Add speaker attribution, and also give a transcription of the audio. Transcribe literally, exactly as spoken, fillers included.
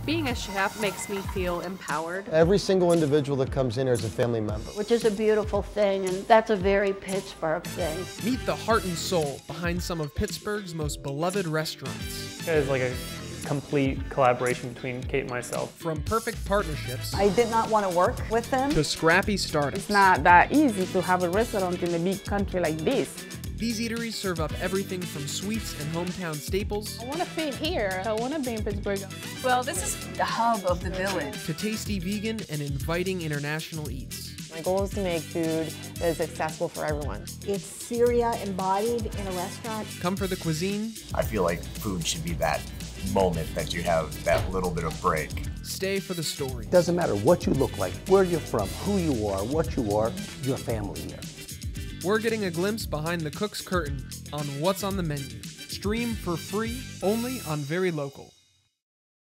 Speaker 1: Being a chef makes me feel empowered.
Speaker 2: Every single individual that comes in here is a family member.
Speaker 3: Which is a beautiful thing, and that's a very Pittsburgh thing.
Speaker 4: Meet the heart and soul behind some of Pittsburgh's most beloved restaurants.
Speaker 5: It was like a complete collaboration between Kate and myself.
Speaker 4: From perfect partnerships
Speaker 6: I did not want to work with them.
Speaker 4: to scrappy startups.
Speaker 7: It's not that easy to have a restaurant in a big country like this.
Speaker 4: These eateries serve up everything from sweets and hometown staples
Speaker 7: I want to fit here. I want to be in Pittsburgh.
Speaker 6: Well, this is the hub of the village.
Speaker 4: to tasty vegan and inviting international eats.
Speaker 8: My goal is to make food that is accessible for everyone.
Speaker 9: It's Syria embodied in a restaurant.
Speaker 4: Come for the cuisine,
Speaker 10: I feel like food should be that moment that you have that little bit of break.
Speaker 4: stay for the story.
Speaker 11: Doesn't matter what you look like, where you're from, who you are, what you are, you're family here.
Speaker 4: We're getting a glimpse behind the cook's curtain on what's on the menu. Stream for free only on Very Local.